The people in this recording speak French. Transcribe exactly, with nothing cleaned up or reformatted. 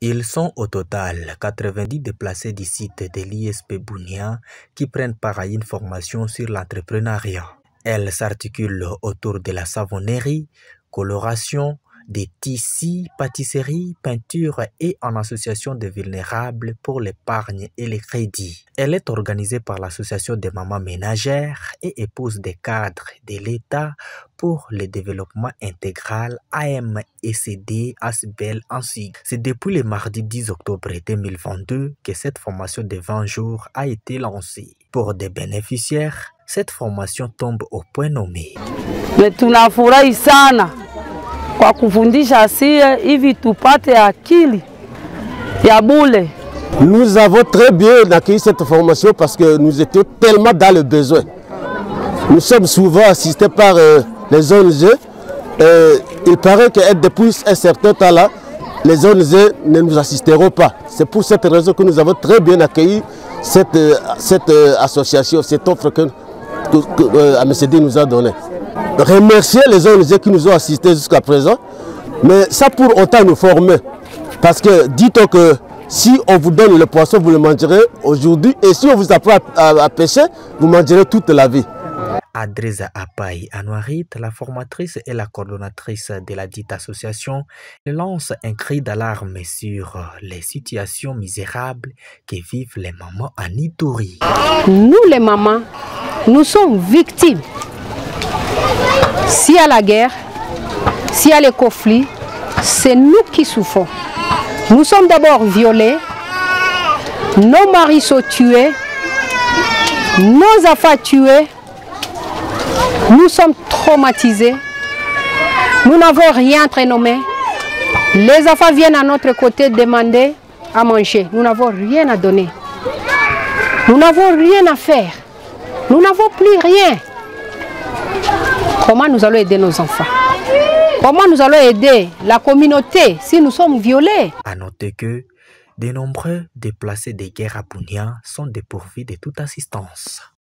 Ils sont au total quatre-vingt-dix déplacés du site de l'I S P Bunia qui prennent part à une formation sur l'entrepreneuriat. Elle s'articule autour de la savonnerie, coloration, des tissus, pâtisserie, peinture et en association de vulnérables pour l'épargne et les crédits. Elle est organisée par l'association des mamans ménagères et épouse des cadres de l'État pour le développement intégral A M C D Asbel ainsi. C'est depuis le mardi dix octobre deux mille vingt-deux que cette formation de vingt jours a été lancée. Pour des bénéficiaires, cette formation tombe au point nommé. Tunafurahi sana kwa kufundisha sie hivi tupate akili ya bule. Nous avons très bien accueilli cette formation parce que nous étions tellement dans le besoin. Nous sommes souvent assistés par euh, les O N G. Euh, il paraît que depuis un certain temps là, les O N G ne nous assisteront pas. C'est pour cette raison que nous avons très bien accueilli cette, euh, cette euh, association, cette offre que, que, que euh, A M C D nous a donnée. Remercier les O N G qui nous ont assistés jusqu'à présent, mais ça pour autant nous former. Parce que dites-on que si on vous donne le poisson, vous le mangerez aujourd'hui, et si on vous apprend à, à, à pêcher, vous mangerez toute la vie. Adresa Apai Anouarit, la formatrice et la coordonnatrice de la dite association, lance un cri d'alarme sur les situations misérables que vivent les mamans en Ituri. Nous les mamans, nous sommes victimes. S'il y a la guerre, s'il y a les conflits, c'est nous qui souffrons. Nous sommes d'abord violés, nos maris sont tués, nos enfants tués, nous sommes traumatisés, nous n'avons rien prénommé. Les enfants viennent à notre côté demander à manger, nous n'avons rien à donner. Nous n'avons rien à faire, nous n'avons plus rien. Comment nous allons aider nos enfants? Comment nous allons aider la communauté si nous sommes violés? À noter que de nombreux déplacés de guerre à Bunia sont dépourvus de toute assistance.